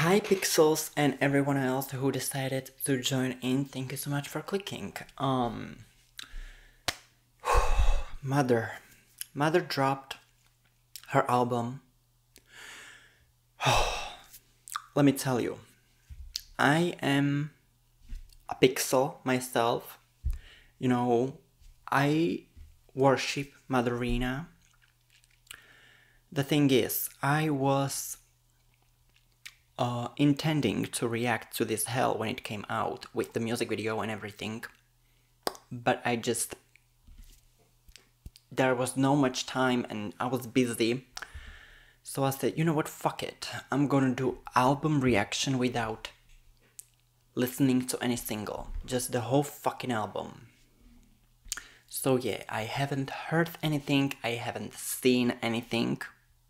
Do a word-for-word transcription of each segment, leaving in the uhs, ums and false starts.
Hi Pixels and everyone else who decided to join in, thank you so much for clicking. Um Mother. Mother dropped her album. Let me tell you, I am a pixel myself. You know, I worship Motherina. The thing is, I was uh, intending to react to this hell when it came out with the music video and everything, but I just there was no much time and I was busy, so I said, you know what, fuck it, I'm gonna do album reaction without listening to any single, just the whole fucking album. So yeah, I haven't heard anything, I haven't seen anything.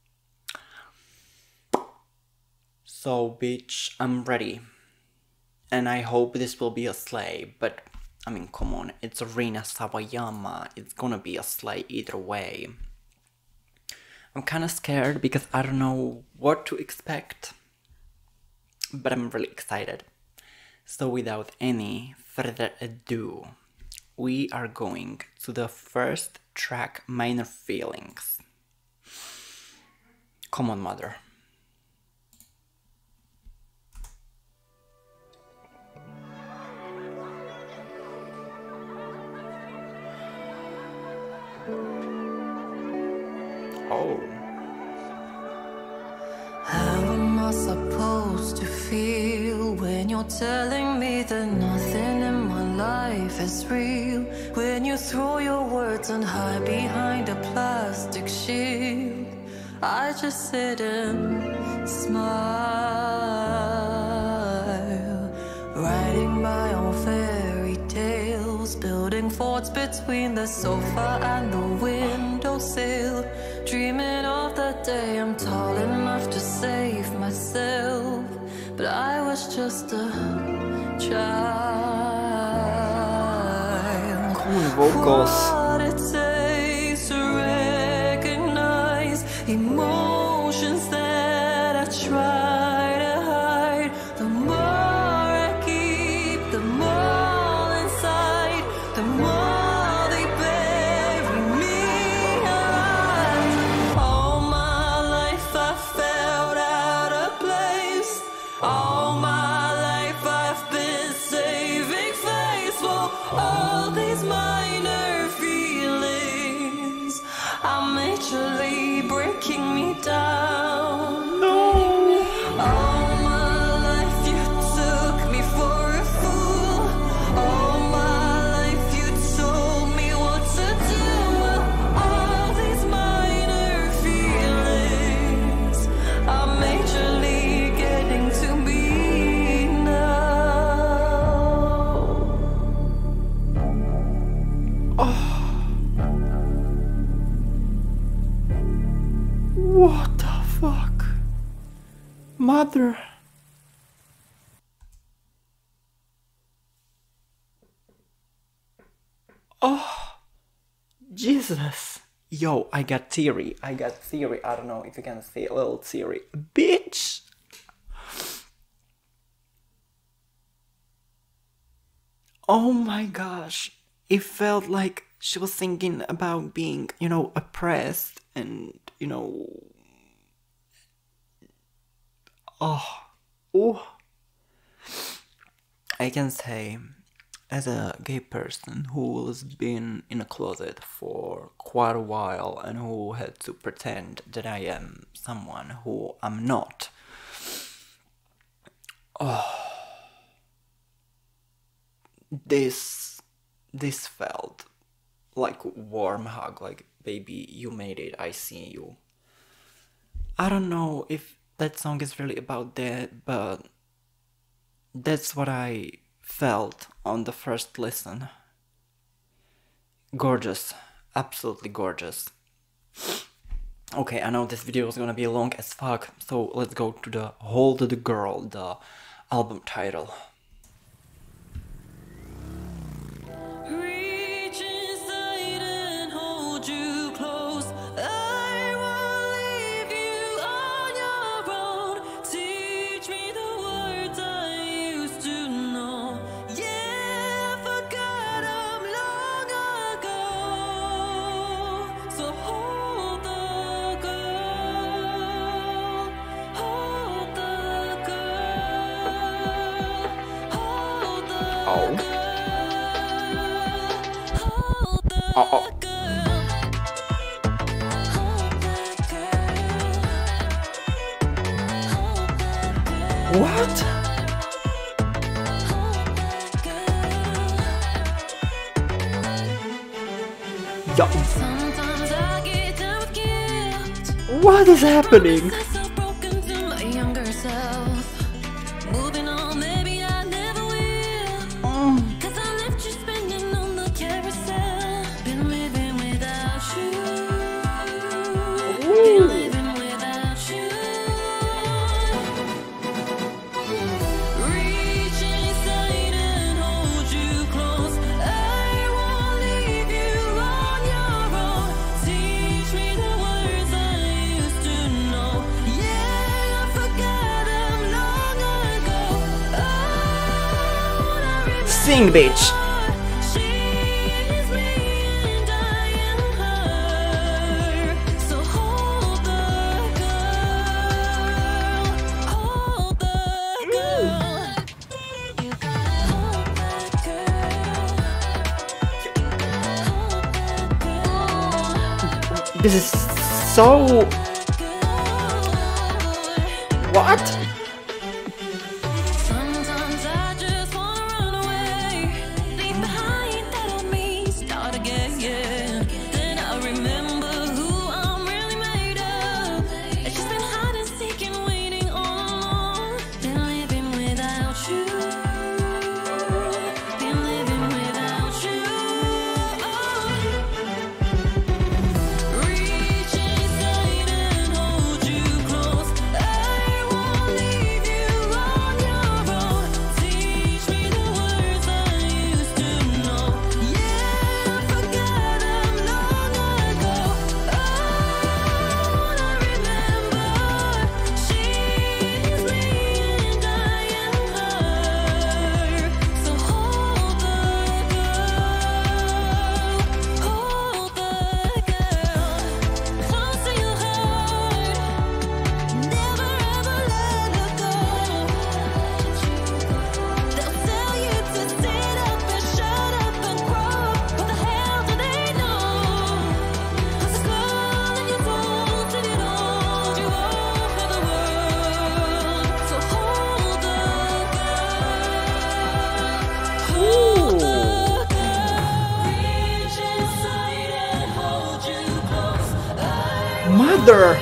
So bitch, I'm ready. And I hope this will be a slay, but I mean, come on, it's Rina Sawayama, it's gonna be a slay either way. I'm kinda scared because I don't know what to expect, but I'm really excited. So without any further ado, we are going to the first track, Minor Feelings. Come on, mother. Oh. How am I supposed to feel when you're telling me that nothing in my life is real? When you throw your words and hide behind a plastic shield, I just sit and smile, writing my own fairy tales, building forts between the sofa and the windowsill, dreaming of the day I'm tall enough to save myself, but I was just a child. Cool vocals. What it takes to recognize emotions that I try to hide. The more I keep, the more inside, the more they bury me alive. All my life I felt out of place. All my life I've been saving face for all these minor feelings are majorly breaking me down. No. All my life you took me for a fool. All my life you told me what to do. Well, all these minor feelings are majorly getting to me now. What the fuck? Mother. Oh, Jesus. Yo, I got theory. I got theory. I don't know if you can see a little theory. Bitch. Oh my gosh. It felt like she was thinking about being, you know, oppressed and, you know. Oh. Oh. I can say, as a gay person who's been in a closet for quite a while and who had to pretend that I am someone who I'm not. Oh. This this felt like a warm hug, like, baby, you made it, I see you. I don't know if that song is really about that, but that's what I felt on the first listen. Gorgeous, absolutely gorgeous. Okay, I know this video is gonna be long as fuck, so let's go to the Hold the Girl, the album title. Reach inside and hold you close. I won't leave you on your own. Teach me the oh. Oh, oh. What? Yo. What is happening? Sing, bitch. This is so... What? Sometimes I just wanna run away, leave behind that old me, start again, yeah. Then I remember who I'm really made of. It's just been hide and seek and waiting all along. Been living without you, been living without you. Reach inside and hold you close. I won't leave you on your own. Teach me the words I used to know. Yeah, I forgot them long ago. Oh, I remember she's me and I am her. So hold the girl, hold the girl close to your heart. Never ever let her go. They'll tell you to sit up and shut up and grow. What the hell do they know? Cause the girl in your bones did it all. You over the world. So hold the girl, hold the girl. Reach inside and hold you close. I Mother!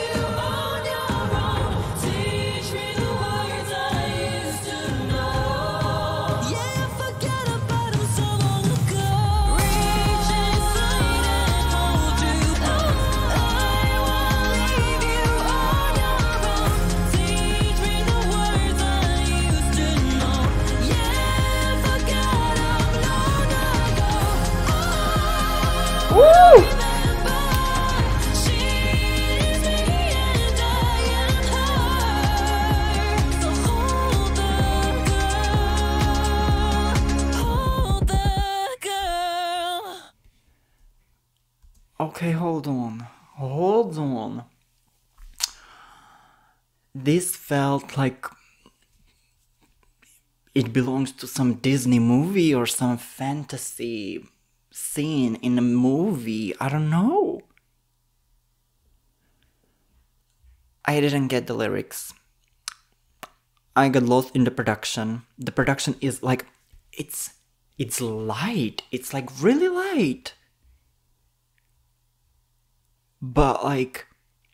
teach me the words I used to know. Yeah, forget about them so long ago. Reach inside and hold you close. I won't leave you on your own. Teach me the words I used to know. Yeah, forget them long ago. Oh, Woo! remember she's me and I am her. So hold the girl, hold the girl. Okay, hold on. Hold on. This felt like it belongs to some Disney movie or some fantasy scene in a movie. I don't know. I didn't get the lyrics. I got lost in the production. The production is like, it's it's light. It's like really light. But like,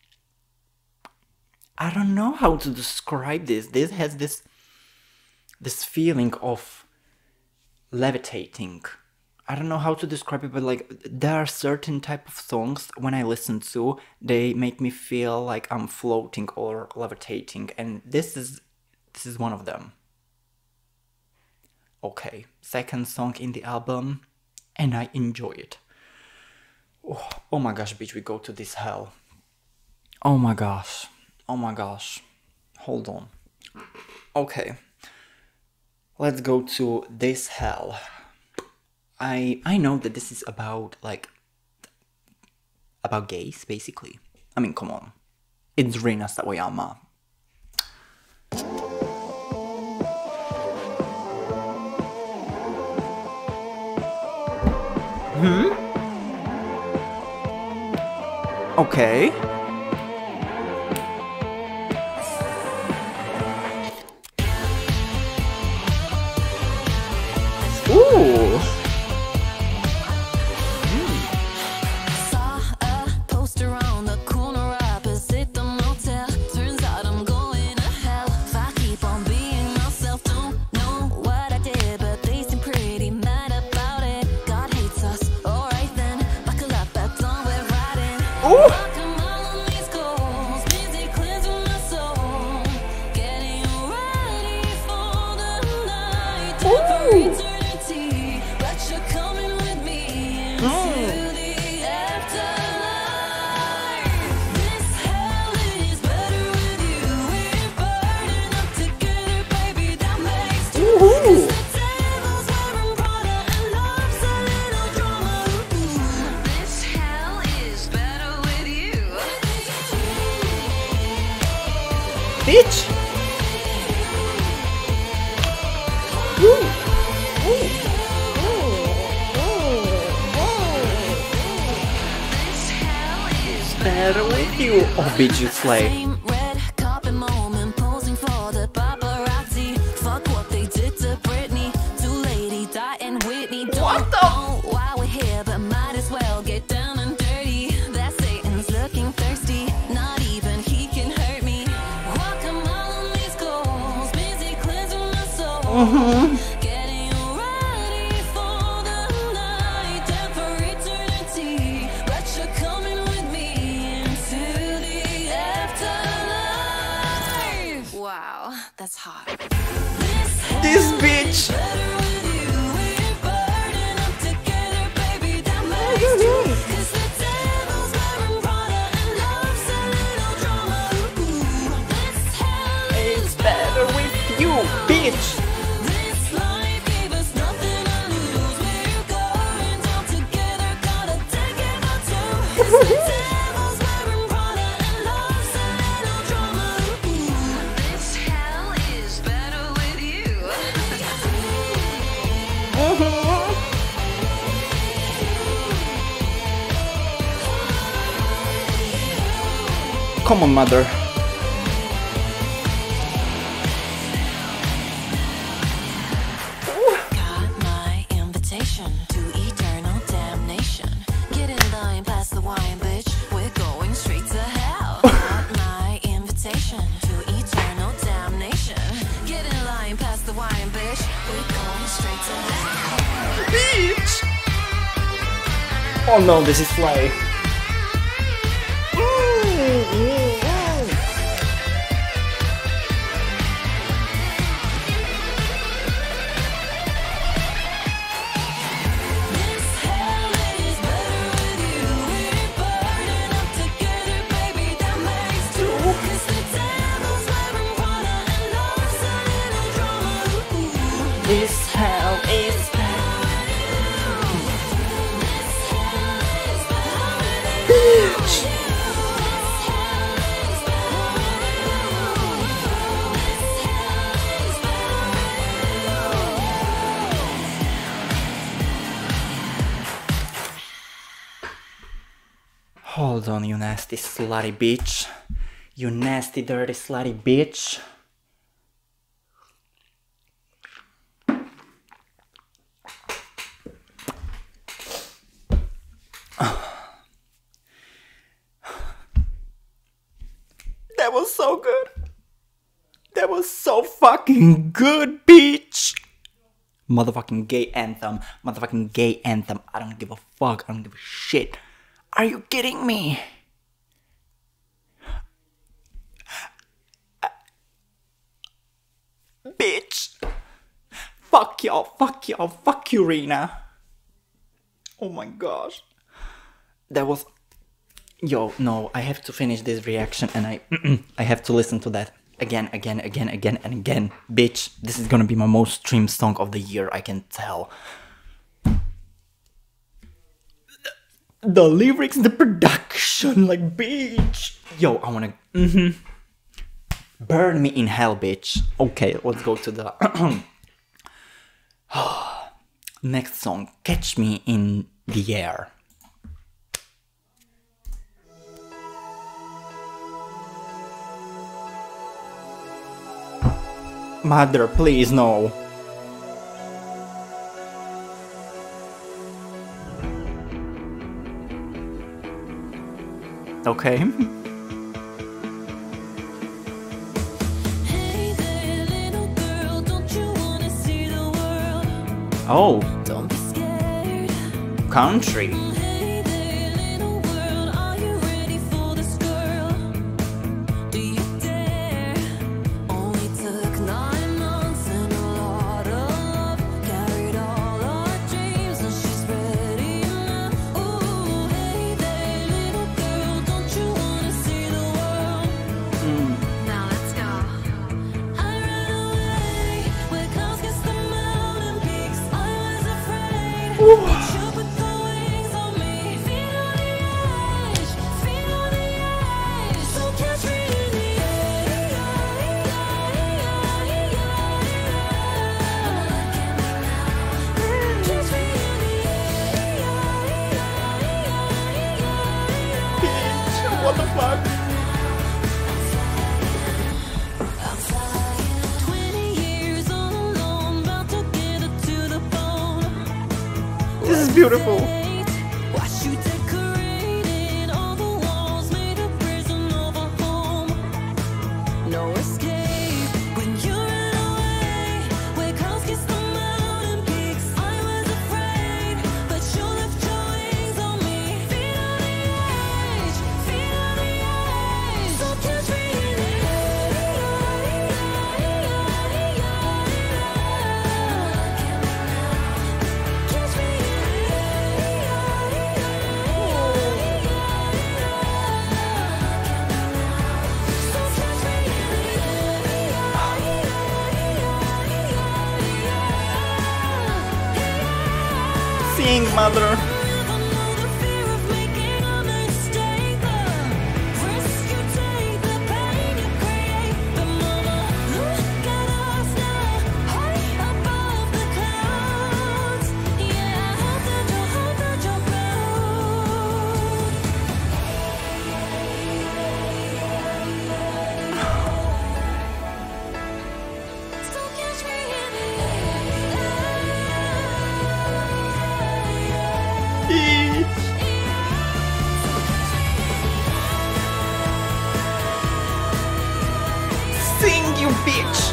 I don't know how to describe this. This has this this feeling of levitating. I don't know how to describe it, but like there are certain type of songs when I listen to, they make me feel like I'm floating or levitating, and this is this is one of them. Okay, second song in the album, and I enjoy it. Oh, oh my gosh, bitch, we go to this hell. Oh my gosh. Oh my gosh. Hold on. Okay. Let's go to this hell. I I know that this is about like about gays, basically. I mean, come on. It's Rina Sawayama. Okay. Ooh. Saw a poster on the corner opposite the motel. Turns out I'm going to hell if I keep on being myself. Don't know what I did, but they seem pretty mad about it. God hates us. Alright then, buckle up, that's all we're riding. Ooh. Walking all on these goals, busy cleansing my soul, getting ready for the night, time for eternity. But you're coming with me into the afterlife. This hell is better with you. We're burning up together, baby. That makes two. Ooh. The tables wearing Prada and love's a little drama. Ooh. This hell is better with you. Bitch. This hell is Better with you. Oh, bitch, you slay. Same red carpet moment, posing for the paparazzi. Fuck what they did to Britney. Two lady Di and Whitney. Don't What the- know why we're here, but might as well get down and dirty. That Satan's looking thirsty. Not even he can hurt me. Walk a mile on these goals, busy cleansing my soul. Getting ready for the night, time for eternity. But you're coming with me into the afterlife. Wow, that's hot. This bitch. Better with you, we're burning up together, baby. That makes two. 'Cause the devil's wearing Prada and love's a little drama. Ooh, this hell is Better with you, bitch. This life gave us nothing to lose. We're going down together, gotta take it by two. 'Cause the devil's wearing Prada and love's a little drama. Ooh, this hell is better with you. Come on, mother. Got my invitation to eternal damnation. Get in line past the wine, bitch. We're going straight to hell. Got my invitation to eternal damnation. Get in line past the wine, bitch. We're going straight to hell. Bitch. Oh no, this is slay. This hell is better with you. We're burning up together, baby. That makes two. 'Cause the devil's wearing Prada and love's a little drama. Ooh. This hell is bitch. Hold on, you nasty slutty bitch. You nasty dirty slutty bitch. That was so good. That was so fucking good, bitch. Motherfucking gay anthem. Motherfucking gay anthem. I don't give a fuck. I don't give a shit. Are you kidding me? Bitch. Fuck y'all. Fuck y'all. Fuck you, Rena. Oh my gosh. That was... Yo, no, I have to finish this reaction and I I have to listen to that again, again, again, again, and again. Bitch, this is gonna be my most streamed song of the year, I can tell. The, the lyrics, the production, like, bitch. Yo, I wanna... Mm-hmm. Burn me in hell, bitch. Okay, let's go to the... Next song, Catch Me in the air. Mother, please, no. Okay. Hey there, little girl, don't you wanna see the world? Oh, Don't be scared. country. Hey there, little world, are you ready for this girl? Do you dare? Only took nine months and a lot of love. Carried all our dreams and she's ready now. Ooh, hey there, little girl, don't you wanna see the world? Now let's go. I ran away where clouds kiss the mountain peaks. I was afraid, but you put the wings on me. Feet on the edge, feet on the edge. So catch me in the air. Catch me in the air. What the fuck? Twenty years all alone, about to get it to the bone. This is beautiful. Watch you decorated, all the walls made a prison of a home. No escape when you ran away. Where clouds kiss the mountain peaks. I was afraid, but you left your wings on me. Feet on the edge, feet on the edge. So catch me in the air. Catch me in Sing, mother. Sing, you bitch.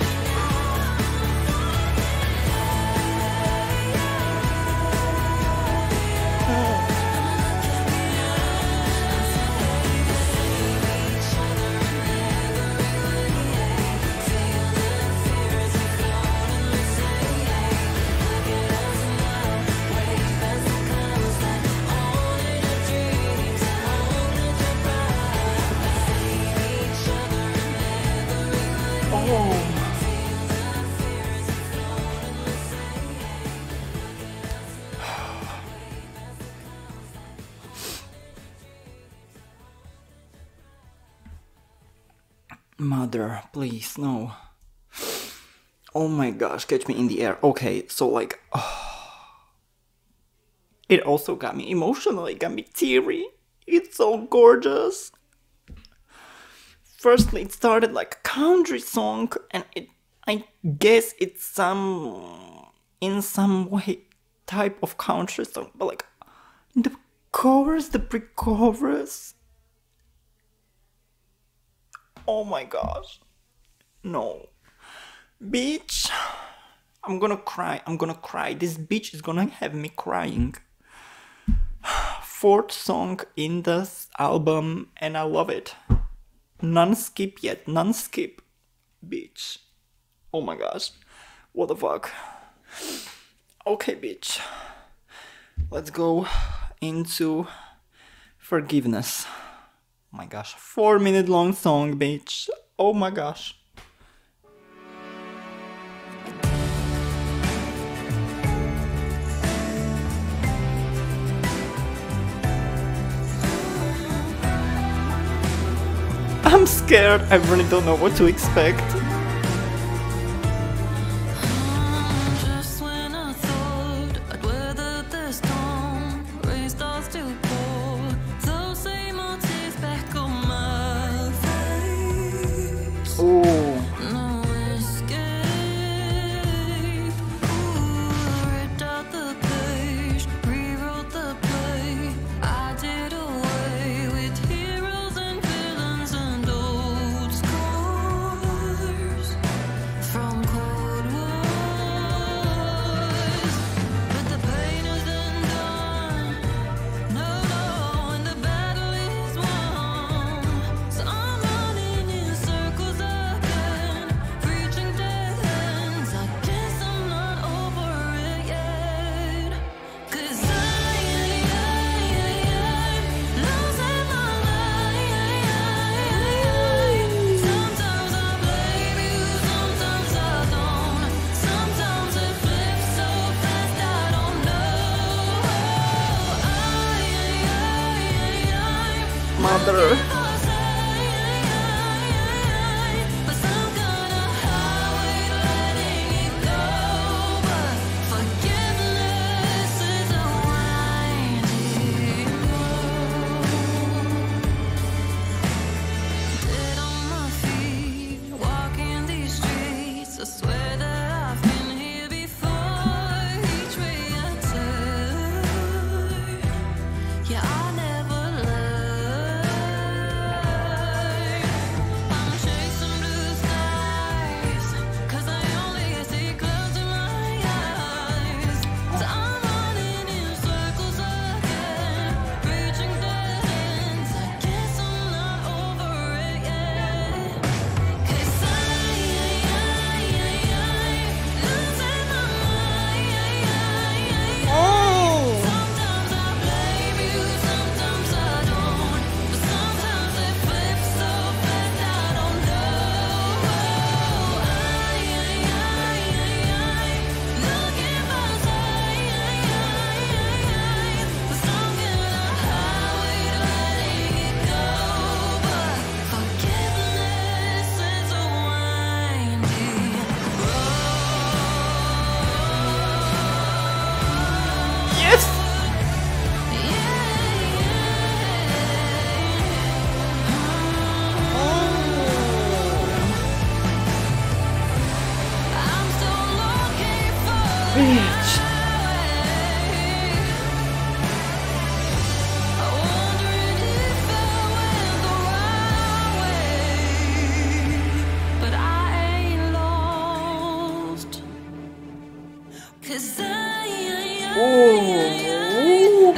Mother, please, no. Oh my gosh, catch me in the air. Okay, so like, it also got me emotional, it got me teary. It's so gorgeous. Firstly, it started like a country song, and it, I guess it's some, in some way, type of country song, but like, the chorus, the pre-chorus. Oh my gosh. No. Bitch. I'm gonna cry. I'm gonna cry. This bitch is gonna have me crying. Fourth song in this album, and I love it. None skip yet. None skip. Bitch. Oh my gosh. What the fuck? Okay, bitch. Let's go into Forgiveness. Oh my gosh, four minute long song, bitch. Oh my gosh. I'm scared. I really don't know what to expect. Just when I thought I'd weathered the storm, mother. Bitch. Ooh.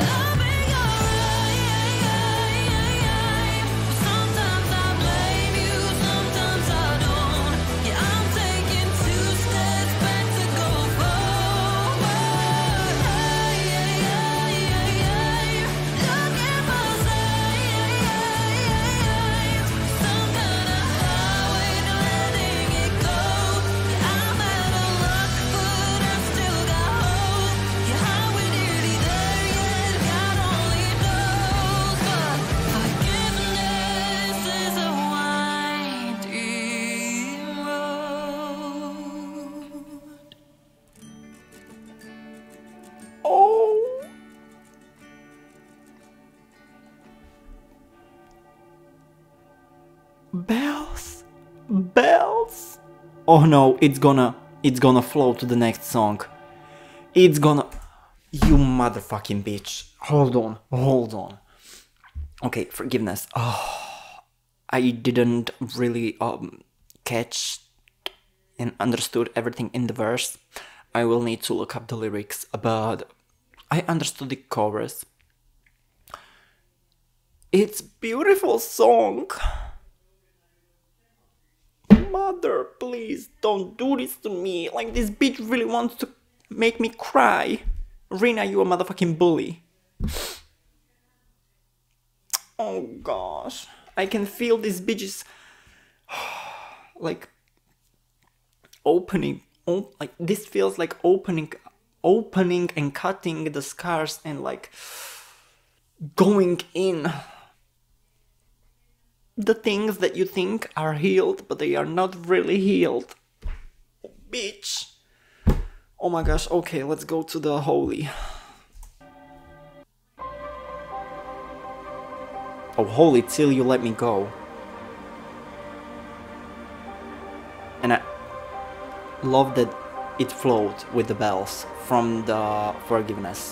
Bells, bells. Oh no, it's gonna, it's gonna flow to the next song. It's gonna, you motherfucking bitch. Hold on, hold on. Okay, forgiveness. Oh, I didn't really um catch and understood everything in the verse. I will need to look up the lyrics, but I understood the chorus. It's beautiful song. Mother, please don't do this to me. Like, this bitch really wants to make me cry. Rina, you a motherfucking bully. Oh gosh. I can feel this bitch is like opening. Op like this feels like opening, opening and cutting the scars and like going in. The things that you think are healed, but they are not really healed. Oh, bitch. Oh my gosh, okay, let's go to the holy. Oh, holy, till you let me go. And I love that it flowed with the bells from the forgiveness.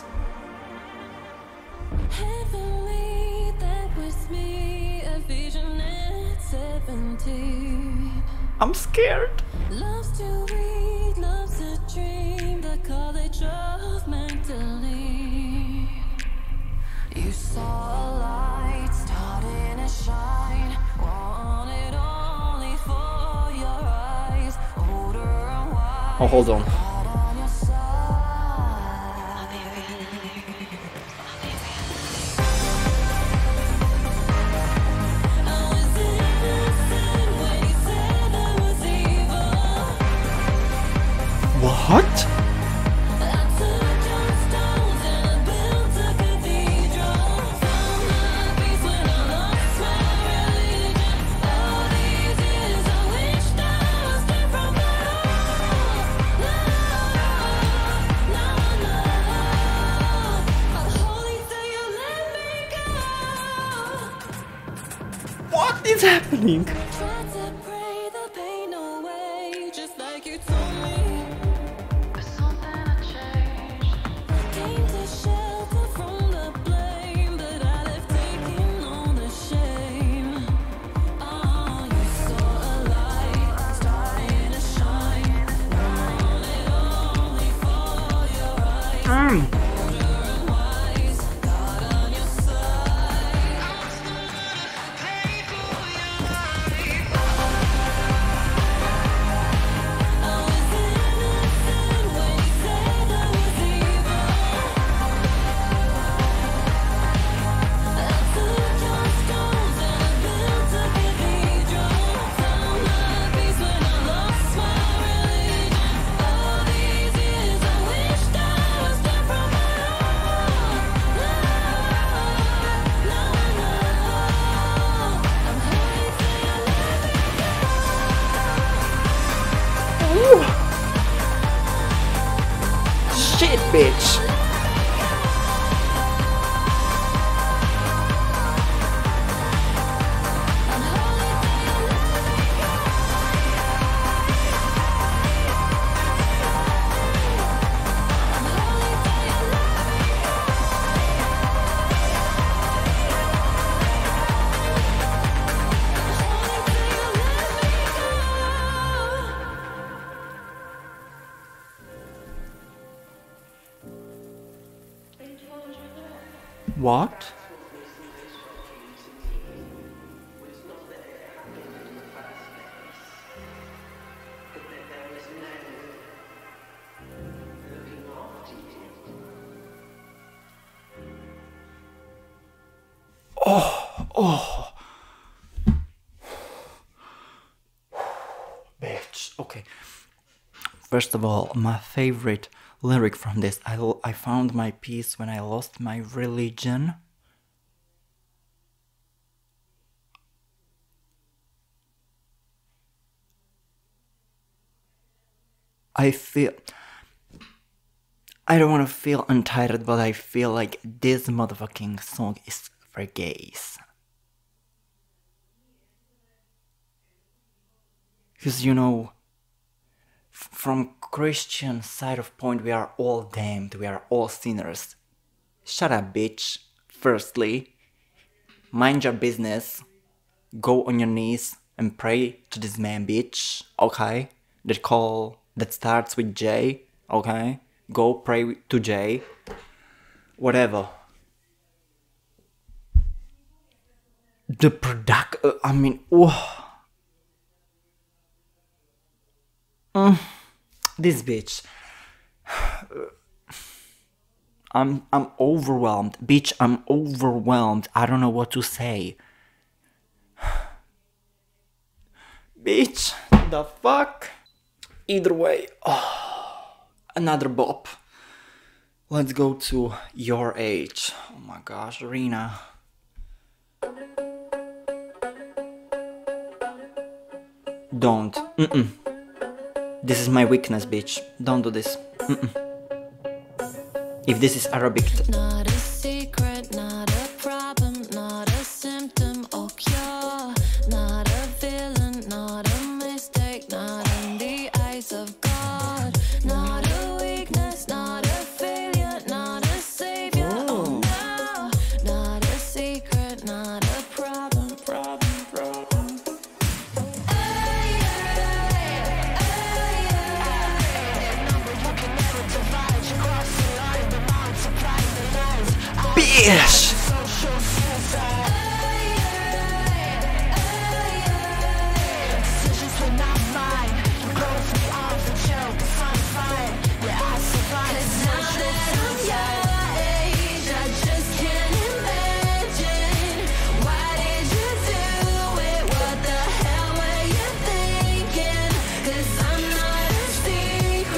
Heavenly, that was me, a vision at seventeen. I'm scared. Loves to read, loves to dream, the college of mentally. You saw a light starting to shine, wanted only for your eyes, older and wise. Oh, hold on. What? happening? Tried to pray the pain away, just like you told me. But something had changed. Came to shelter from the blame, but I left taking all the shame. Oh, you saw a light starting to shine. Wanted only for your eyes. Mm. Wise, God on your side. I was gonna pay for your life. I was innocent when you said I was evil. I took your stones and I built a cathedral. Found my peace when I lost my religion. All these years I wished I was there from my own. Now I know I'm headed to your Shit, bitch. What? Oh, oh. Bitch. Okay. First of all, my favorite lyric from this, I, l- I found my peace when I lost my religion. I feel... I don't want to feel entitled, but I feel like this motherfucking song is for gays. Because, you know, f- from Christian side of point, we are all damned, we are all sinners. Shut up, bitch. Firstly, mind your business, go on your knees and pray to this man, bitch, okay? That call, that starts with J, okay? Go pray to J. Whatever. The product, uh, I mean, oh. Mm, this bitch. I'm I'm overwhelmed. Bitch, I'm overwhelmed. I don't know what to say. Bitch, the fuck? Either way, oh, another bop. Let's go to Your Age. Oh my gosh, Rina. Don't. Mm-mm. This is my weakness, bitch. Don't do this. Mm-mm. If this is Arabic... Not a secret, not a problem, not a symptom or cure. Not a villain, not a mistake, not in the eyes of God. Not a weakness, not a failure, not a savior. Oh no, not a secret, not a problem, problem, problem. Bitch!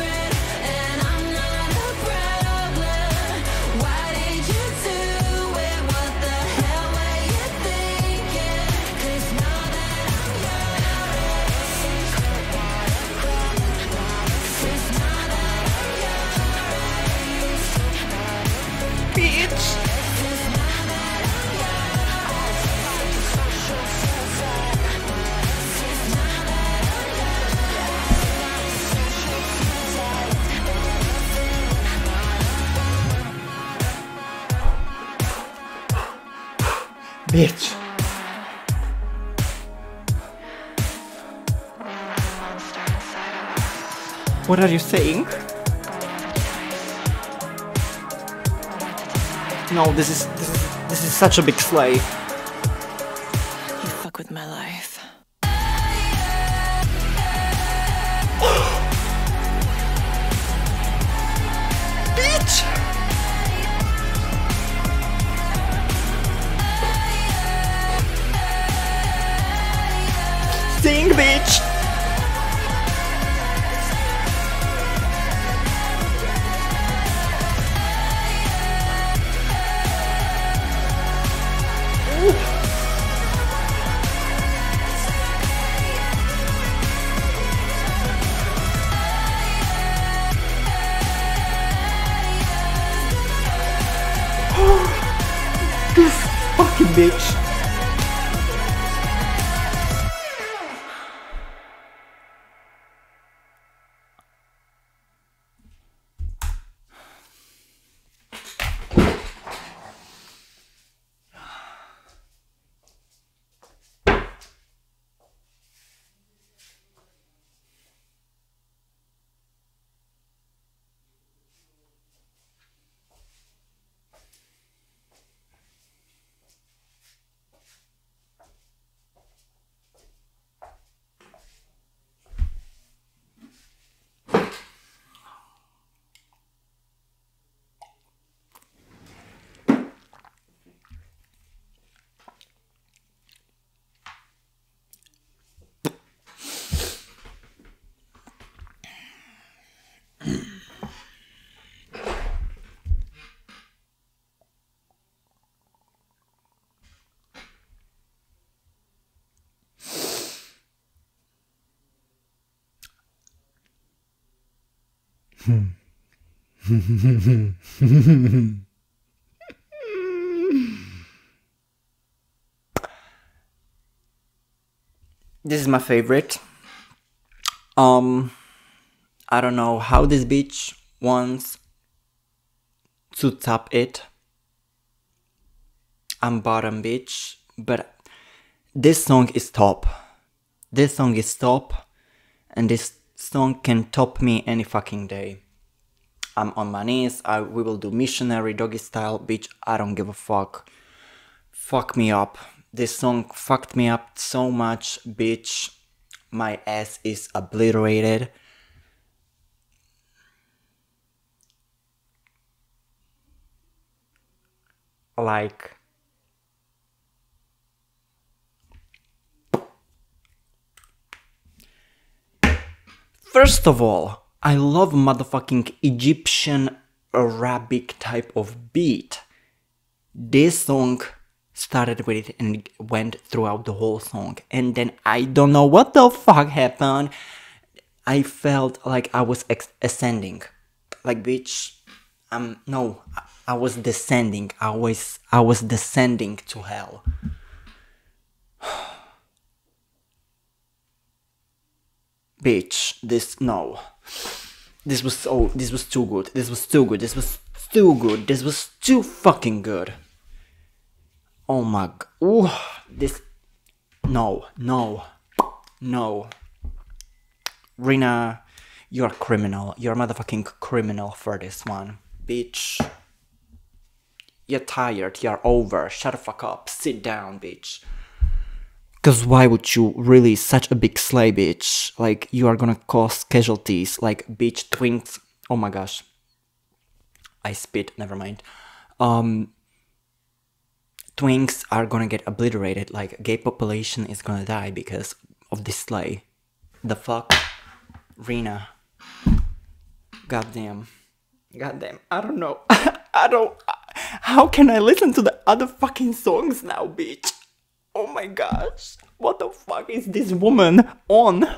Why did you do it? bitch. What are you saying? No, this is this is this is such a big slay. You fuck with my life. Bitch! Sing, bitch! This fucking bitch. This is my favorite. Um, I don't know how this bitch wants to top it. I'm bottom bitch, but this song is top. This song is top, and this song can top me any fucking day. I'm on my knees. I we will do missionary doggy style, bitch. I don't give a fuck. Fuck me up. This song fucked me up so much, bitch. My ass is obliterated. Like, first of all, I love motherfucking Egyptian Arabic type of beat. This song started with it and went throughout the whole song, and then I don't know what the fuck happened. I felt like I was ex- ascending, like bitch. Um, no, I, I was descending. I was I was descending to hell. Bitch, this no. This was so. This was too good. This was too good. This was too good. This was too fucking good. Oh my god. Ooh, this. No, no, no. Rina, you're a criminal. You're a motherfucking criminal for this one. Bitch. You're tired. You're over. Shut the fuck up. Sit down, bitch. Because why would you really such a big slay, bitch? Like, you are gonna cause casualties. Like, bitch, twinks. Oh my gosh. I spit. Never mind. Um... Twinks are gonna get obliterated, like gay population is gonna die because of this slay. The fuck? Rina. Goddamn. Goddamn. I don't know. I don't... How can I listen to the other fucking songs now, bitch? Oh my gosh. What the fuck is this woman on?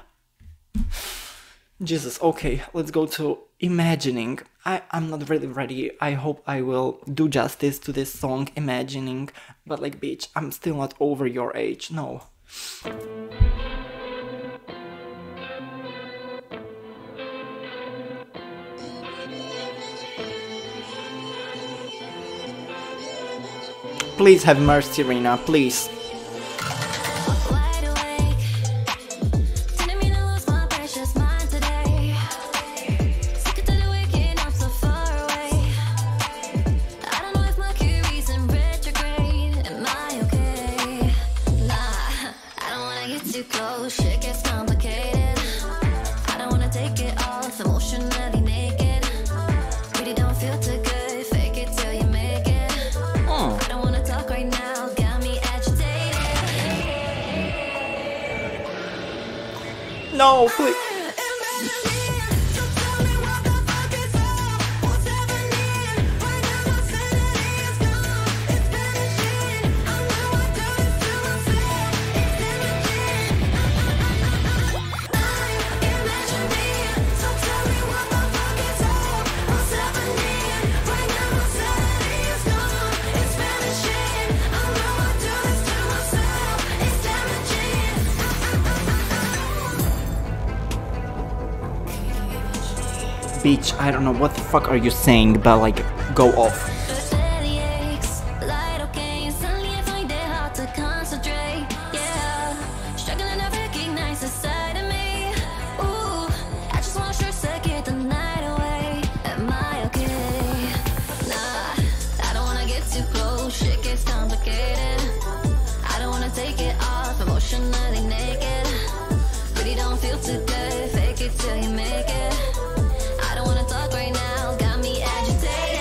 Jesus, okay, let's go to Imagining. I, I'm not really ready. I hope I will do justice to this song, Imagining. But like, bitch, I'm still not over your age. No. Please have mercy, Rina, please. Wide awake, telling me to lose my precious mind today. Sick of the waking up so far away. I don't know if Mercury's in retrograde. Am I okay? Nah, I don't wanna get too close. Shit gets complicated. I don't wanna take it off, emotionally naked. Really don't feel too good. Fake it till you make it. Oh. I don't wanna talk right now. Got me agitated. No, please. Bitch, I don't know what the fuck are you saying, but like, go off. Steady aches, light okay, suddenly I find it hard to concentrate. Yeah, struggling to recognize the side of me. Ooh, I just want short circuit the night away. Am I okay? Nah, I don't wanna get too close. Shit gets complicated. I don't wanna take it off, emotionally naked. Really don't feel too good. Fake it till you make it. I don't wanna talk right now. Got me agitated.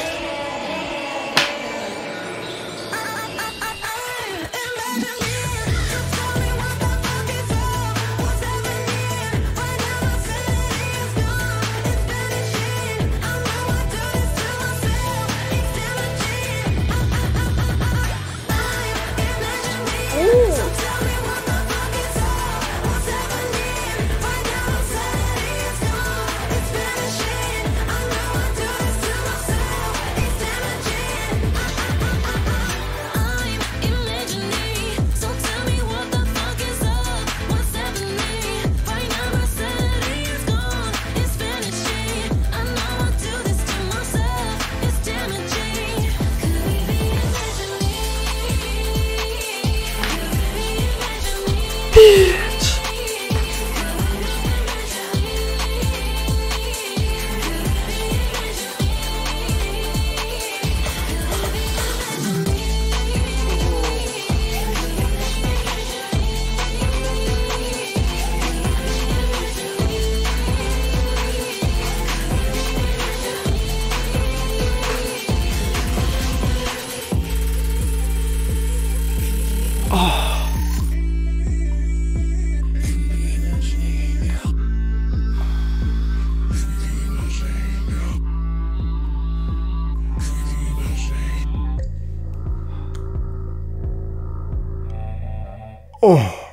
Oh.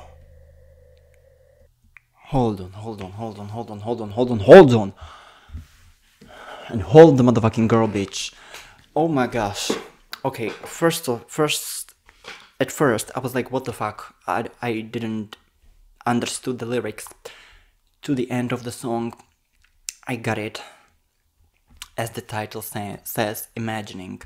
Hold on, hold on, hold on, hold on, hold on, hold on, hold on. And hold the motherfucking girl, bitch. Oh my gosh. Okay, first of, first, at first, I was like, what the fuck? I, I didn't understood the lyrics. To the end of the song, I got it. As the title say, says, imagining.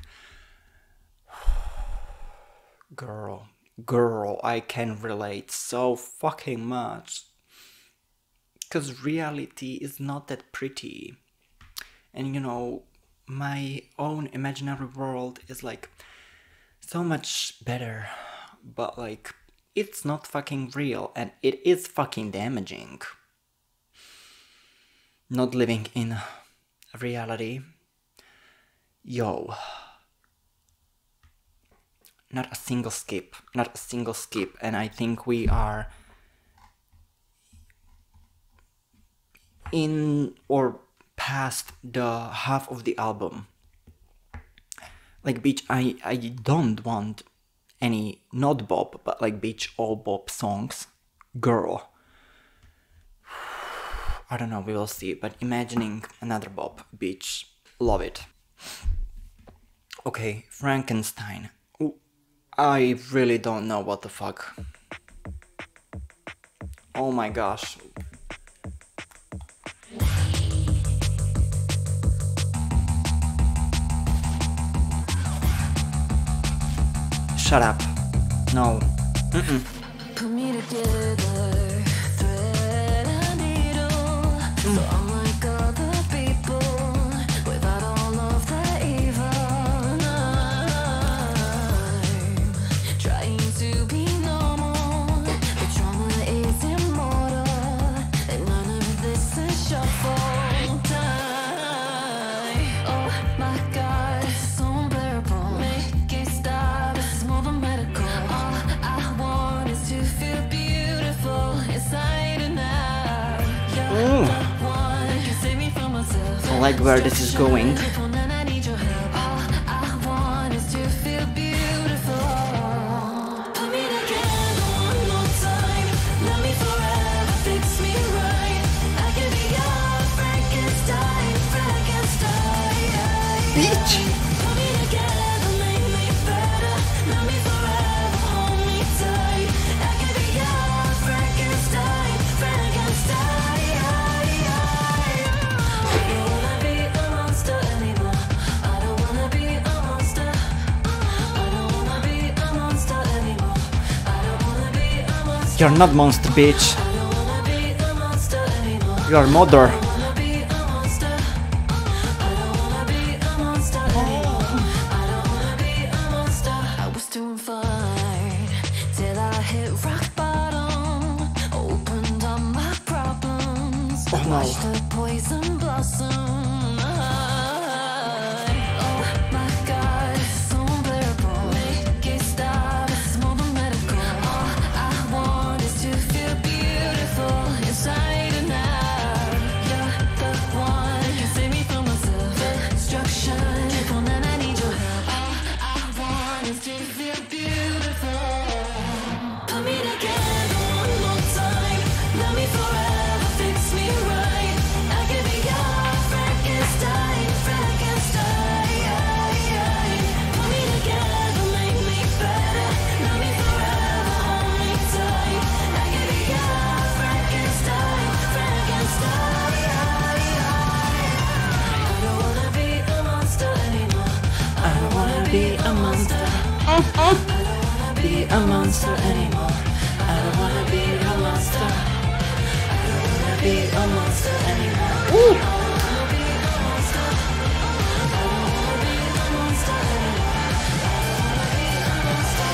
Girl, girl, I can relate so fucking much. Because reality is not that pretty. And you know, my own imaginary world is like so much better. But like, it's not fucking real and it is fucking damaging. Not living in reality. Yo. Not a single skip. Not a single skip. And I think we are in or past the half of the album. Like, bitch, I, I don't want any not bop, but like, bitch, all bop songs. Girl. I don't know, we will see. But imagining another bop, bitch. Love it. Okay, Frankenstein. Ooh, I really don't know what the fuck. Oh my gosh. shut up. No. Mm-mm. Put me together, thread and needle. So I'm like other people, without all of the evil. I'm trying to be normal, but trauma is immortal, and none of this is your fault. I, oh my God, it's so unbearable. Make it stop. This is more than medical. All I want is to feel beautiful inside and out. You're Mm. the one who can save me from myself. I like where this is going. And I need your help. All I want is to feel beautiful. Put me together one more time. Love me forever, fix me right. I can be your Frankenstein, Frankenstein. Bitch. Put me together, make me better. Love me forever, hold me tight. I can be your Frankenstein, Frankenstein. I don't wanna be a monster anymore. I don't wanna be a monster. I don't wanna be a monster anymore. I don't wanna be a monster. You're not monster, bitch. I don't wanna be a monster anymore. You're mother. I wanna be a monster. I don't wanna be a monster anymore. I don't wanna be a monster. I was doing fine till I hit rock bottom. Opened up my problems. Oh, no. Watched the poison blossom. Oh my God, it's so unbearable. Make it stop. It's more than medical. All I want is to feel beautiful inside and out. You're the one who can save me from myself. Destruction, and I need your help. All I want is to feel beautiful. Put me together one more time. Love me forever, fix me right. I can be your Frankenstein, Frankenstein. Put me together, make me better. Love me forever, hold me tight. I can be your Frankenstein, Frankenstein. I don't wanna be a monster anymore. I don't wanna be a monster. I don't wanna be a monster anymore. I don't wanna be a monster. I don't wanna be a monster anymore. I don't wanna be a monster. I don't wanna be a monster anymore. I don't wanna be a monster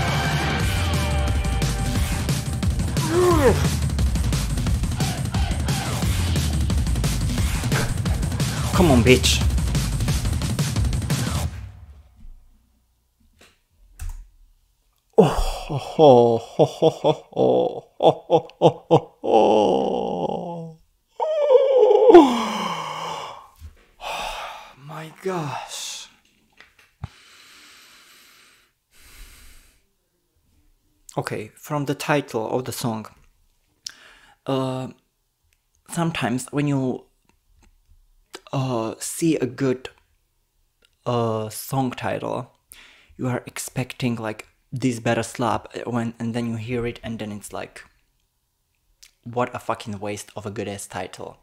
anymore. Come on, bitch. Oh, ho, ho, ho, ho, ho, ho, ho, ho, ho, ho. My gosh. Okay, from the title of the song. Uh, sometimes when you uh, see a good uh, song title, you are expecting like this better slap when, and then you hear it and then it's like, what a fucking waste of a good ass title.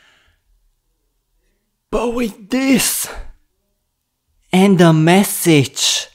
But with this and the message,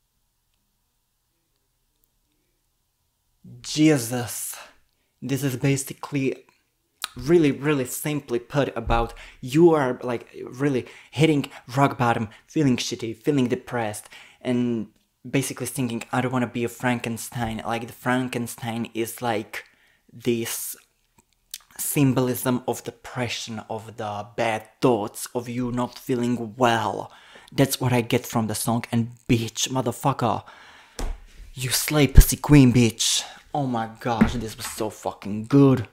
Jesus, this is basically really, really simply put about you are like really hitting rock bottom, feeling shitty, feeling depressed, and basically thinking, I don't want to be a Frankenstein. Like the Frankenstein is like this symbolism of depression, of the bad thoughts, of you not feeling well. That's what I get from the song. And bitch, motherfucker, you slay pussy queen, bitch. Oh my gosh, this was so fucking good.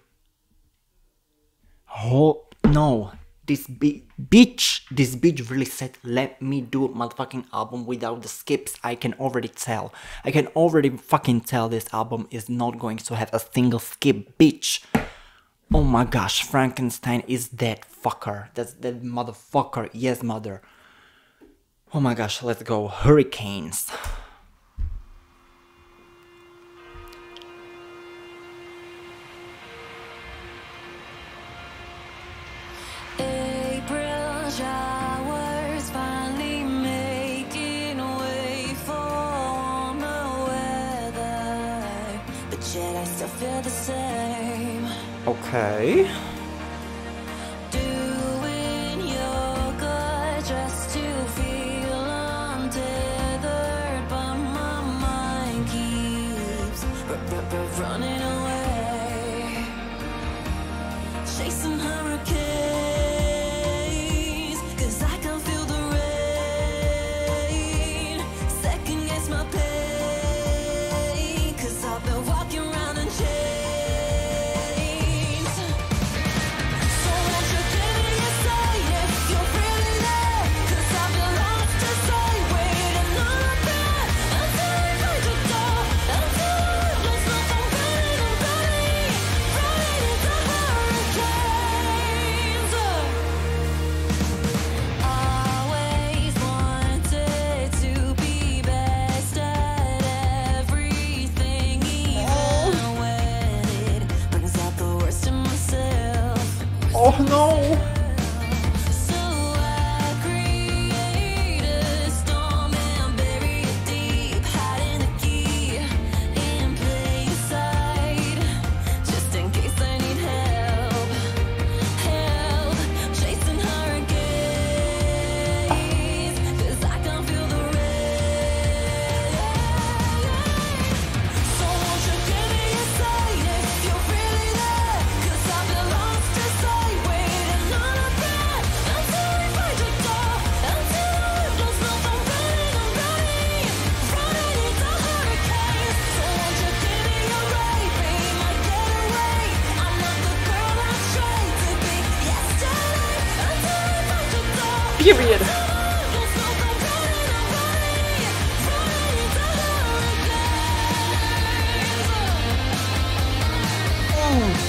Oh no, this bi- bitch, this bitch really said, let me do a motherfucking album without the skips. I can already tell. I can already fucking tell this album is not going to have a single skip, bitch. Oh my gosh, Frankenstein is that fucker. That's that motherfucker. Yes, mother. Oh my gosh, let's go. Hurricanes. April showers finally making way for warmer Okay. Doing yoga just to feel untethered, but my mind keeps r- r- r- running away, chasing hurricanes, 'cause I can feel the rain, second guess my pain, 'cause I've been walking around in chains. So won't you give me a sign if you're really there? 'Cause I've been lost to say, waiting on a bed until I find your door, until I lose nothing running and running, running into hurricanes. Always wanted to be best at everything, even when it brings out the worst in myself. Oh no! So I create a storm and bury it deep, hiding the key in plain sight, just in case I need help, help, chasing hurricanes, 'cause I can feel the rain. So won't you give me a sign if you're really there? 'Cause I've been lost to say, waiting on a bed until I find your door, until I lose nothing running and running, running into hurricanes. So won't you give me a ray, be my getaway? I'm not the girl I tried to be yesterday, until I find your door. Period. Lose nothing running and running, running into hurricanes.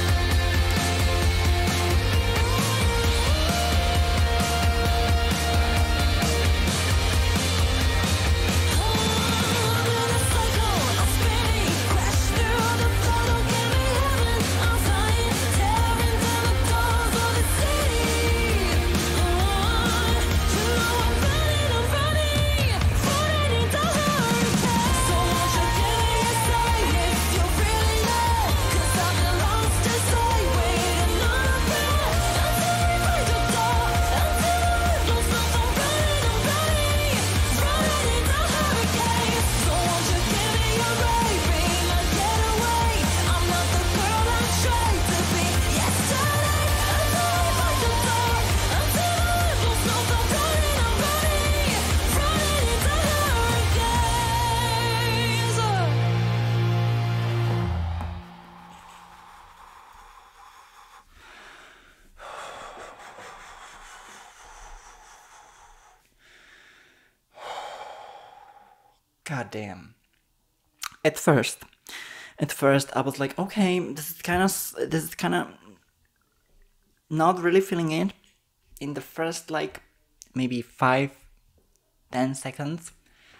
God damn. At first, at first I was like, okay, this is kind of, this is kind of not really feeling it. In the first like maybe five, ten seconds.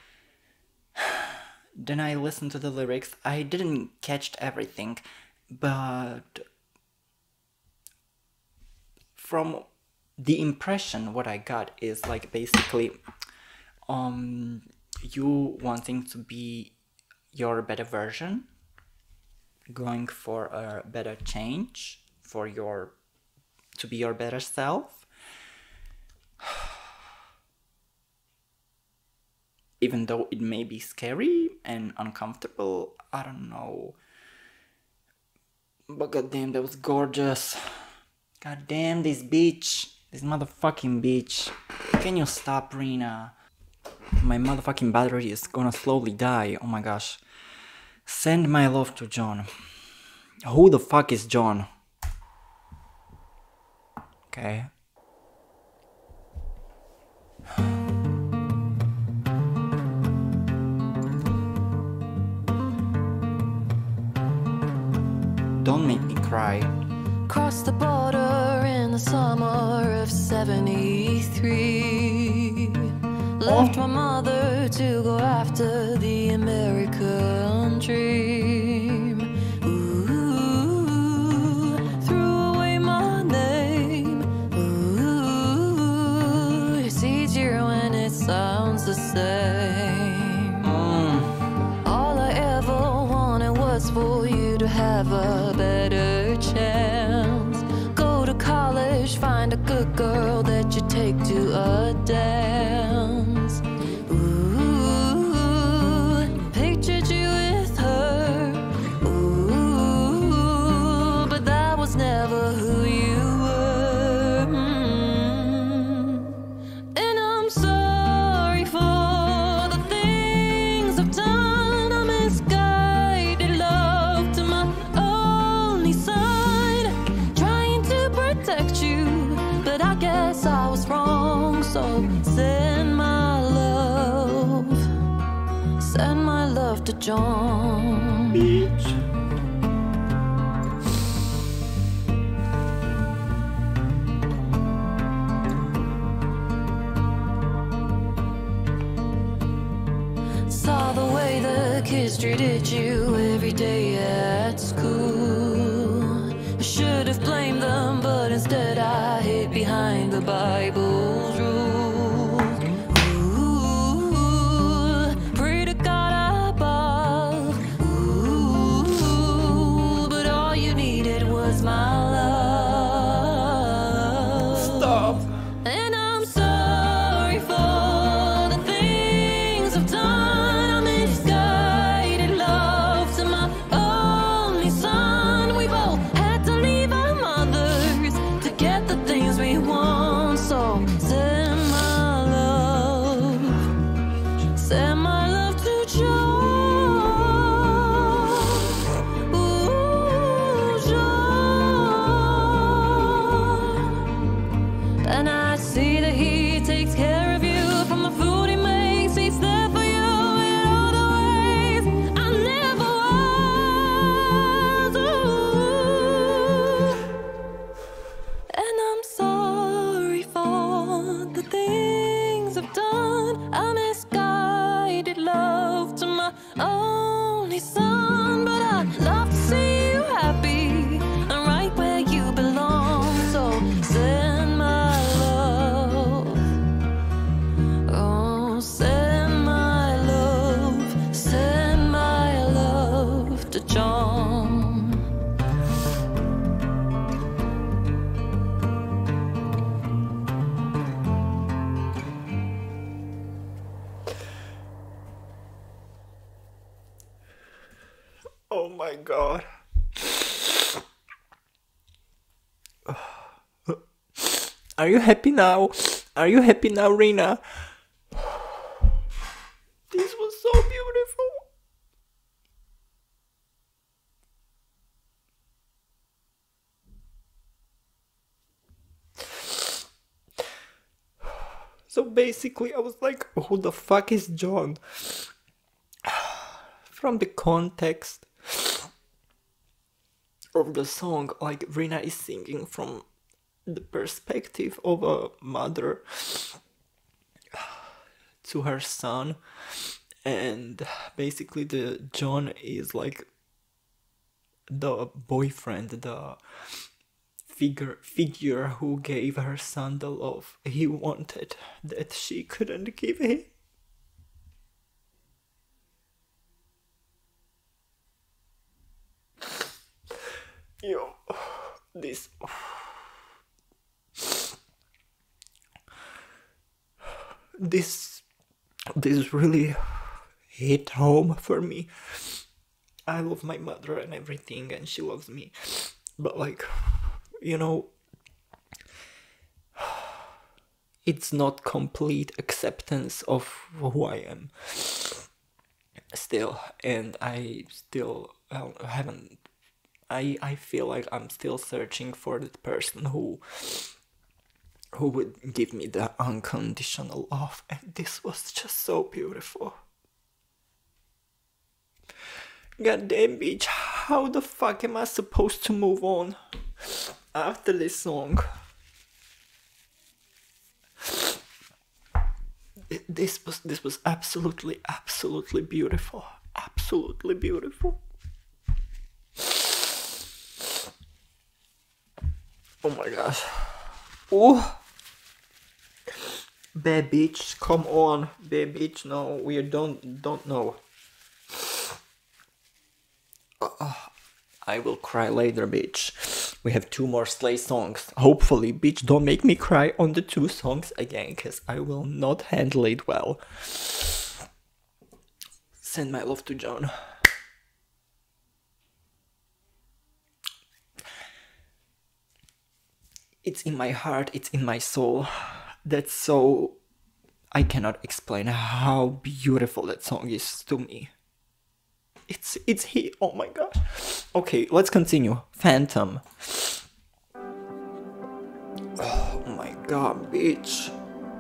Then I listened to the lyrics. I didn't catch everything, but from the impression what I got is like basically um you wanting to be your better version, going for a better change, for your to be your better self. Even though it may be scary and uncomfortable, I don't know. But goddamn, that was gorgeous. Goddamn, this bitch. This motherfucking bitch. Can you stop, Rina? My motherfucking battery is gonna slowly die. Oh my gosh. Send my love to John. Who the fuck is John? Okay. Don't make me cry. Crossed the border in the summer of seventy-three. Left my mother to go after the American dream. Ooh, threw away my name. Ooh, it's easier when it sounds the same. All I ever wanted was for you to have a better chance. girl that you take to a dance. Ooh, pictured you with her. Ooh, but that was never who you were. Mm. And I'm sorry for the things I've done. I misguided love to my only son, trying to protect you, but I guess I was wrong. So send my love, send my love to John. Bitch. Saw the way the kids treated you every day at school. I should have blamed them, but instead I hid behind the Bible's rules. Ooh, pray to God above. Ooh, but all you needed was my love. Stop. And I'm sorry for the things I've done. I misguided love to my only son. We both had to leave our mothers to get the things we want. So send my love, send my love to John. Ooh, John. And I see that he takes care of you, from the food he makes. He's there for you in all the ways I never was. Ooh. And I'm sorry for the things I've done. I misguided love to my only son, but I'd love to see you happy and right where you belong. So send my love, oh, send my love, send my love to John. Oh my god. Are you happy now? Are you happy now, Rina? This was so beautiful. So basically, I was like, who the fuck is John? From the context of the song, like Rina is singing from the perspective of a mother to her son, and basically the John is like the boyfriend, the figure figure who gave her son the love he wanted that she couldn't give him. Yo, this this this really hit home for me. I love my mother and everything, and she loves me, but like, you know, it's not complete acceptance of who I am still, and I still well, haven't I, I feel like I'm still searching for that person who who would give me the unconditional love, and this was just so beautiful. God damn, bitch, how the fuck am I supposed to move on after this song? This was this was absolutely absolutely beautiful. Absolutely beautiful. Oh my gosh. Oh. Bad bitch, come on. Bad bitch, no, we don't don't know. Uh, I will cry later, bitch. We have two more Slay songs. Hopefully, bitch, don't make me cry on the two songs again, because I will not handle it well. Send my love to John. It's in my heart, it's in my soul. That's so... I cannot explain how beautiful that song is to me. It's, it's he, oh my god. Okay, let's continue. Phantom. Oh my god, bitch.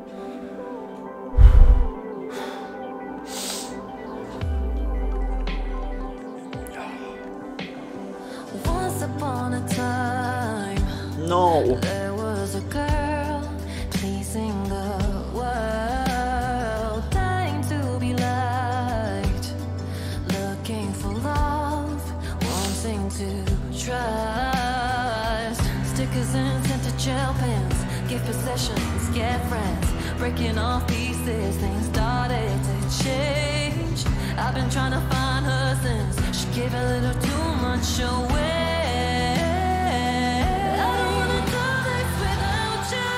Once upon a time, No. there was a girl pleasing the world, dying to be liked, looking for love, wanting to trust. Stickers and scented gel pens, give possessions, get friends, breaking off pieces, things started to change. I've been trying to find her since she gave a little too much away. I don't wanna do this without you.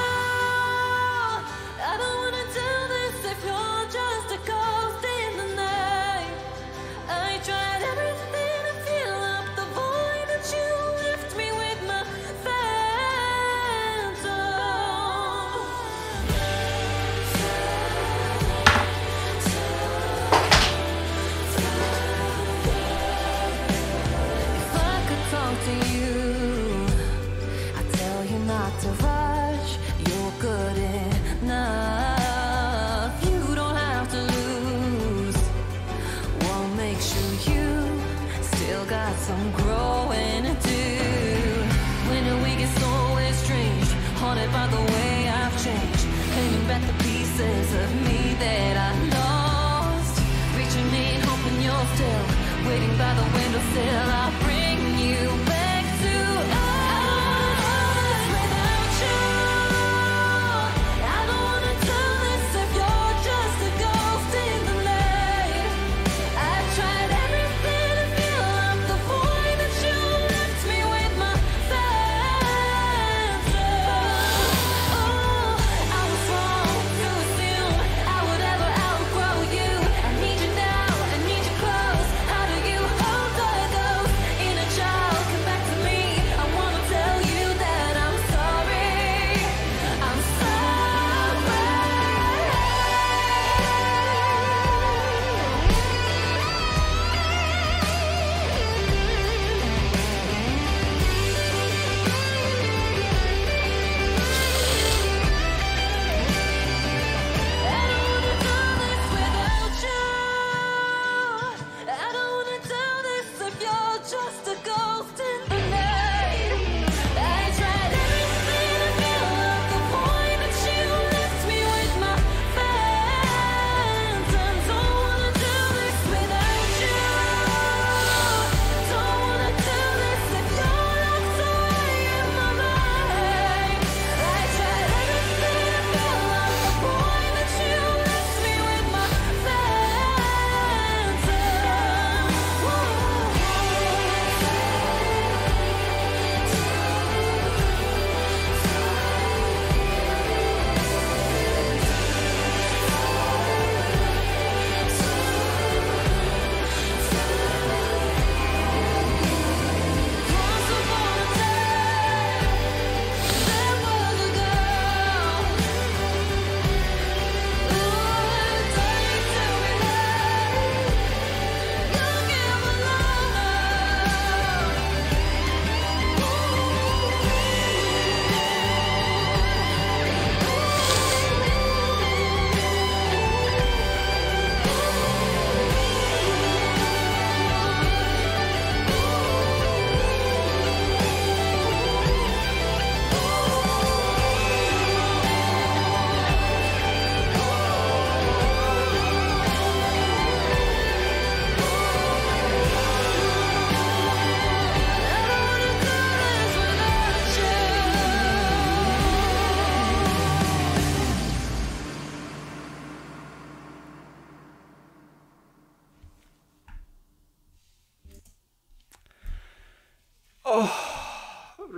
I don't wanna do this if you're just a ghost in the night. I tried everything to fill up the void that you left me with my If I could talk to you, I'd tell you not to rush. You're good enough. You don't have to lose. Won't make sure you still got some growing to do. When we get so estranged, haunted by the way I've changed, claiming back the pieces of me that I lost. Reaching in, hoping you're still waiting by the windowsill. I'll bring you back to us without you. I don't wanna do this if you're just a ghost in the night. I tried everything to fill up the void that you left me with my phantom. Oh, I was wrong to assume I would ever outgrow you. I need you now, I need you close. How do you hold the ghost in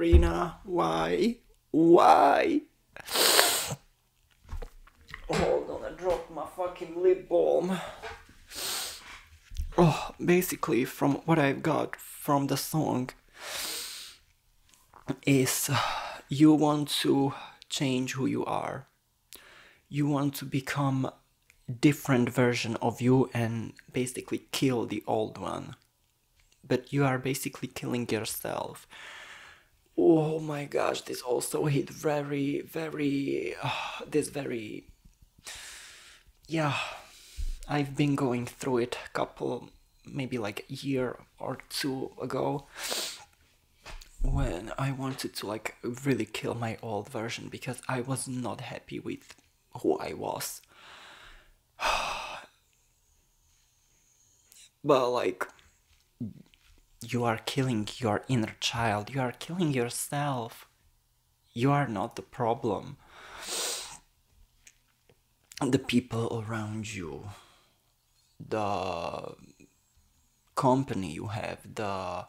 Rina? Why? Why? Hold on, I dropped my fucking lip balm. Oh, basically, from what I've got from the song, is uh, you want to change who you are. You want to become a different version of you and basically kill the old one. But you are basically killing yourself. Oh my gosh, this also hit very, very, uh, this very, yeah, I've been going through it a couple, maybe like a year or two ago, when I wanted to like really kill my old version because I was not happy with who I was. But like, you are killing your inner child, you are killing yourself. You are not the problem. The people around you, the company you have, the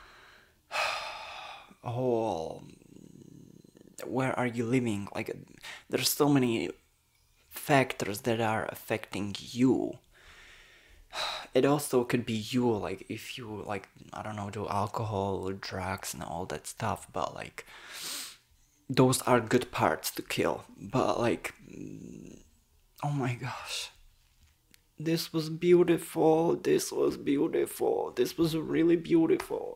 whole, where are you living? Like, there's so many factors that are affecting you. It also could be you, like, if you, like, I don't know, do alcohol or drugs and all that stuff, but, like, those are good parts to kill. But, like, oh my gosh. This was beautiful, this was beautiful, this was really beautiful.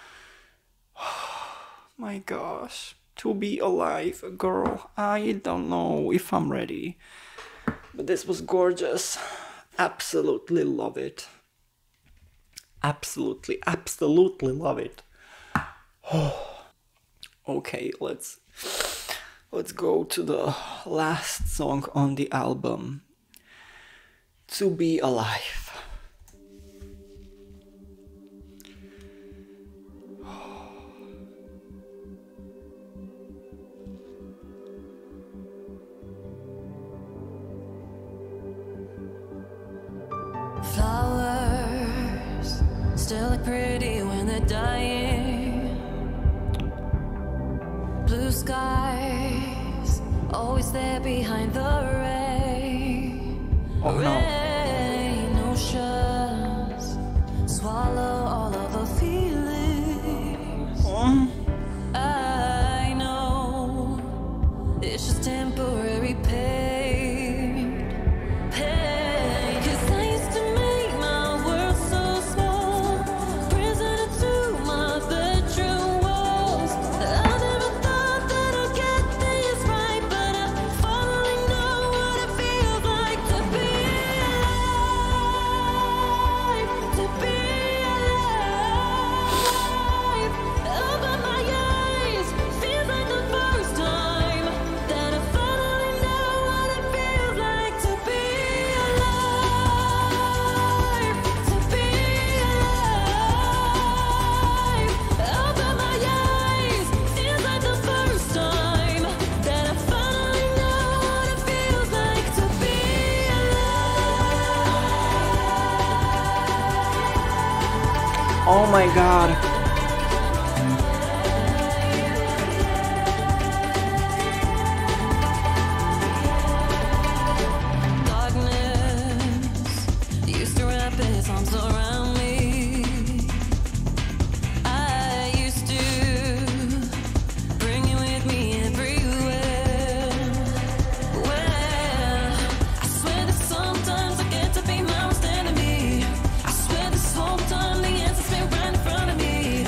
My gosh. To be alive, girl, I don't know if I'm ready. But this was gorgeous. Absolutely love it. Absolutely, absolutely love it. Okay, let's let's go to the last song on the album. To Be Alive. Flowers still look pretty when they're dying. Blue skies always there behind the rain. Oh no. Rain oceans swallow all of the feelings. Mm. I know it's just temporary pain. Oh my god. Darkness used to wrap its arms around me. I used to bring you with me everywhere. Well, I swear that sometimes I get to be my worst enemy. I swear this whole time the answer's been right in front of me.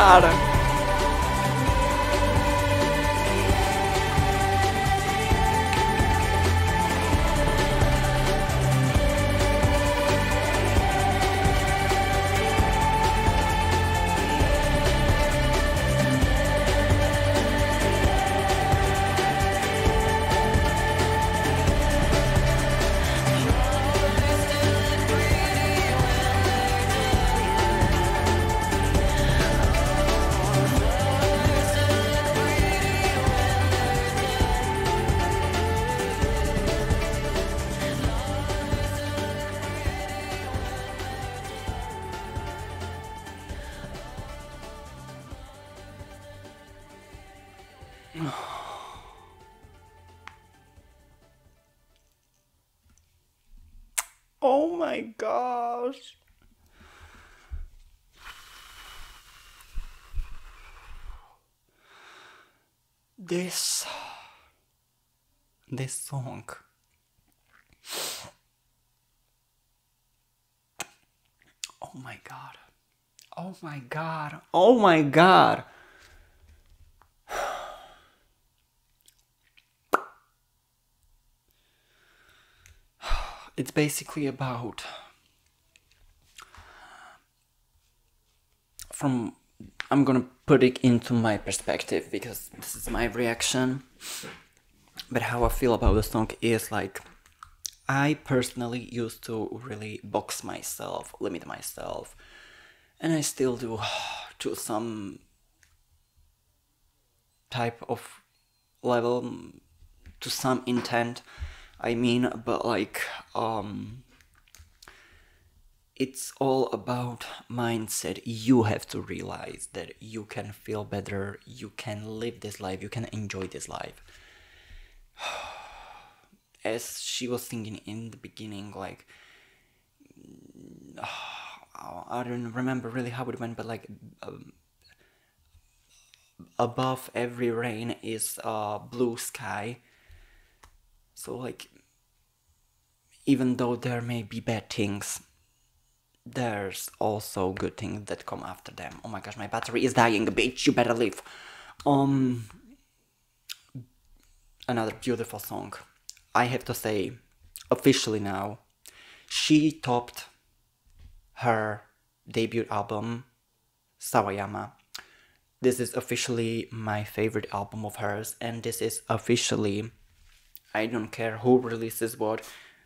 god! Oh my gosh. This this song. Oh my god. Oh my god. Oh my god. It's basically about, from, I'm gonna put it into my perspective because this is my reaction, but how I feel about the song is like, I personally used to really box myself, limit myself, and I still do to some type of level, to some intent, I mean, but like, um, it's all about mindset. You have to realize that you can feel better, you can live this life, you can enjoy this life. As she was singing in the beginning, like, I don't remember really how it went, but like, um, above every rain is uh, blue sky. So like, even though there may be bad things, there's also good things that come after them. Oh my gosh, my battery is dying, bitch, you better leave. Um, another beautiful song. I have to say, officially now, she topped her debut album, Sawayama. This is officially my favorite album of hers, and this is officially, I don't care who releases what,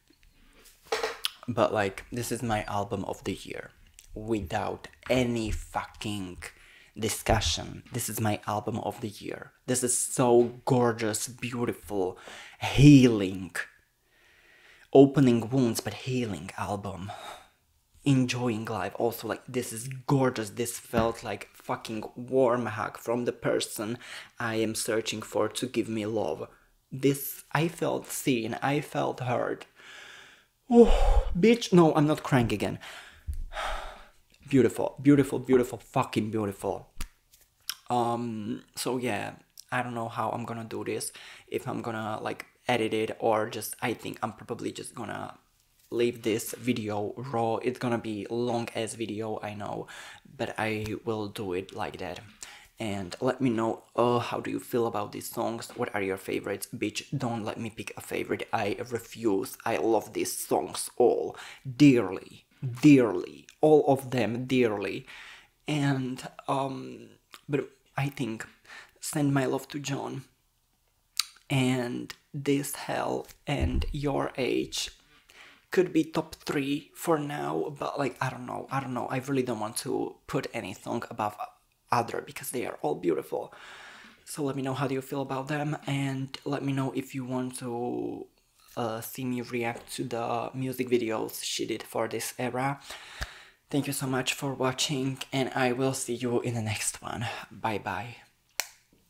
but like, this is my album of the year, without any fucking discussion. This is my album of the year. This is so gorgeous, beautiful, healing, opening wounds but healing album. Enjoying life also, like, this is gorgeous. This felt like fucking warm hug from the person I am searching for to give me love. This, I felt seen, I felt heard. Oh, bitch, no, I'm not crying again. Beautiful, beautiful, beautiful, fucking beautiful. Um, so yeah, I don't know how I'm gonna do this, if I'm gonna like edit it or just, I think I'm probably just gonna leave this video raw. It's gonna be long as video, I know, but I will do it like that. And let me know, uh, how do you feel about these songs? What are your favorites? Bitch, don't let me pick a favorite. I refuse. I love these songs all dearly, dearly, all of them dearly. And um, but I think Send My Love to John and This Hell and Your Age could be top three for now, but like, I don't know, I don't know. I really don't want to put any song above other because they are all beautiful. So let me know how do you feel about them, and let me know if you want to uh, see me react to the music videos she did for this era. Thank you so much for watching, and I will see you in the next one. Bye bye.